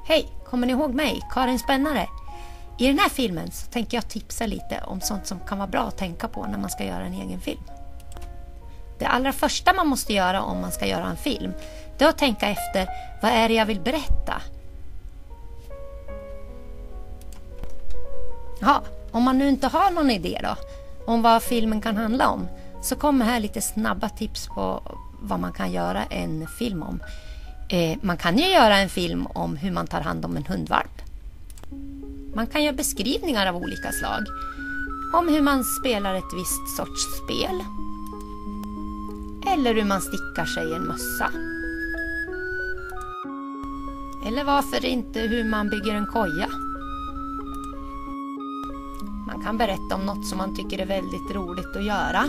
Hej, kommer ni ihåg mig, Karin Spännare? I den här filmen så tänker jag tipsa lite om sånt som kan vara bra att tänka på när man ska göra en egen film. Det allra första man måste göra om man ska göra en film, det är att tänka efter, vad är det jag vill berätta? Ja, om man nu inte har någon idé då, om vad filmen kan handla om, så kommer här lite snabba tips på vad man kan göra en film om. Man kan ju göra en film om hur man tar hand om en hundvalp. Man kan göra beskrivningar av olika slag. Om hur man spelar ett visst sorts spel. Eller hur man stickar sig en mössa. Eller varför inte hur man bygger en koja. Man kan berätta om något som man tycker är väldigt roligt att göra.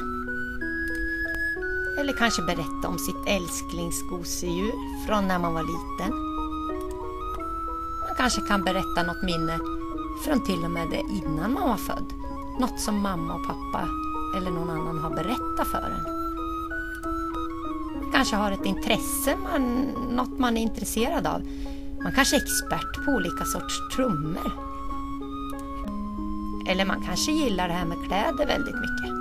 Eller kanske berätta om sitt älsklingsgosedjur från när man var liten. Man kanske kan berätta något minne från till och med det innan man var född. Något som mamma och pappa eller någon annan har berättat för en. Man kanske har ett intresse, något man är intresserad av. Man kanske är expert på olika sorts trummor. Eller man kanske gillar det här med kläder väldigt mycket.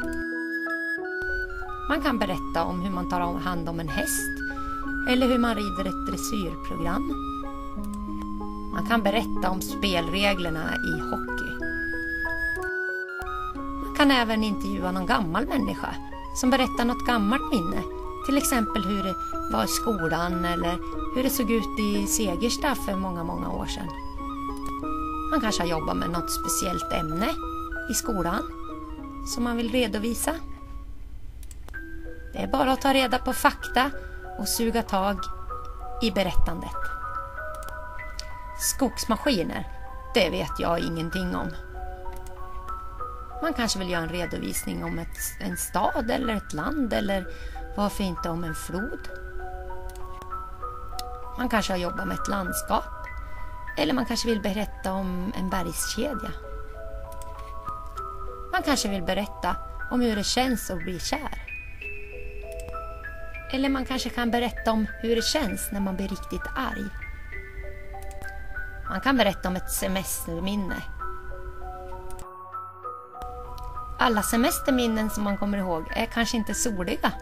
Man kan berätta om hur man tar hand om en häst. Eller hur man rider ett dressyrprogram. Man kan berätta om spelreglerna i hockey. Man kan även intervjua någon gammal människa som berättar något gammalt minne. Till exempel hur det var i skolan eller hur det såg ut i Segersta för många år sedan. Man kanske har jobbat med något speciellt ämne i skolan som man vill redovisa. Det är bara att ta reda på fakta och suga tag i berättandet. Skogsmaskiner, det vet jag ingenting om. Man kanske vill göra en redovisning om en stad eller ett land, eller varför inte om en flod. Man kanske har jobbat med ett landskap, eller man kanske vill berätta om en bergskedja. Man kanske vill berätta om hur det känns att bli kär. Eller man kanske kan berätta om hur det känns när man blir riktigt arg. Man kan berätta om ett semesterminne. Alla semesterminnen som man kommer ihåg är kanske inte soliga.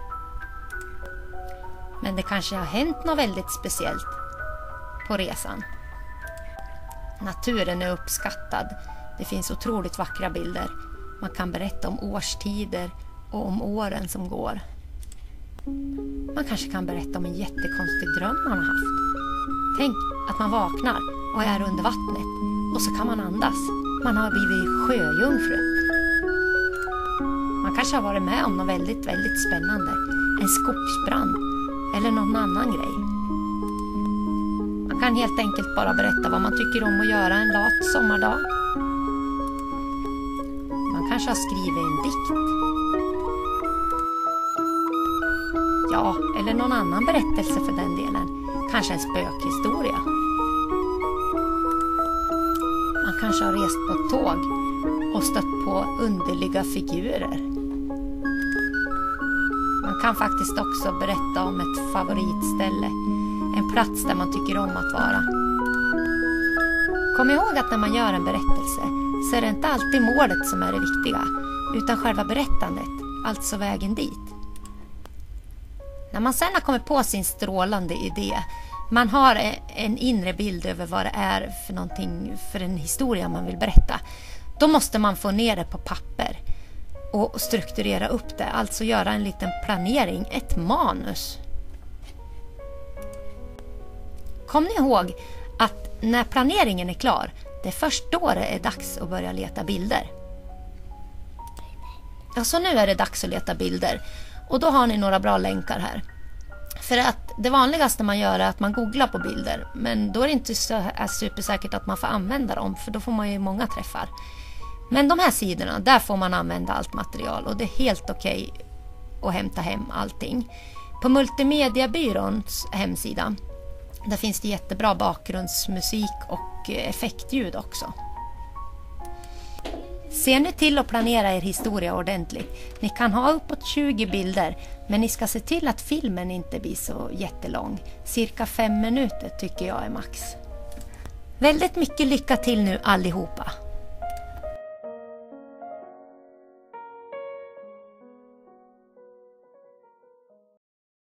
Men det kanske har hänt något väldigt speciellt på resan. Naturen är uppskattad. Det finns otroligt vackra bilder. Man kan berätta om årstider och om åren som går. Man kanske kan berätta om en jättekonstig dröm man har haft. Tänk att man vaknar och är under vattnet och så kan man andas. Man har blivit sjöjungfru. Man kanske har varit med om något väldigt spännande. En skogsbrand eller någon annan grej. Man kan helt enkelt bara berätta vad man tycker om att göra en lat sommardag. Man kanske har skrivit en dikt. Ja, eller någon annan berättelse för den delen. Kanske en spökhistoria. Man kanske har rest på ett tåg och stött på underliga figurer. Man kan faktiskt också berätta om ett favoritställe. En plats där man tycker om att vara. Kom ihåg att när man gör en berättelse så är det inte alltid målet som är det viktiga, utan själva berättandet, alltså vägen dit. När man sen har kommit på sin strålande idé, man har en inre bild över vad det är för någonting, för en historia man vill berätta, då måste man få ner det på papper och strukturera upp det, alltså göra en liten planering, ett manus. Kom ni ihåg att när planeringen är klar, det är först då det är dags att börja leta bilder. Ja, så nu är det dags att leta bilder. Och då har ni några bra länkar här. För att det vanligaste man gör är att man googlar på bilder. Men då är det inte så supersäkert att man får använda dem. För då får man ju många träffar. Men de här sidorna, där får man använda allt material. Och det är helt okej att hämta hem allting. På Multimediabyråns hemsida, där finns det jättebra bakgrundsmusik och effektljud också. Se nu till att planera er historia ordentligt. Ni kan ha uppåt 20 bilder, men ni ska se till att filmen inte blir så jättelång. Cirka 5 minuter tycker jag är max. Väldigt mycket lycka till nu allihopa.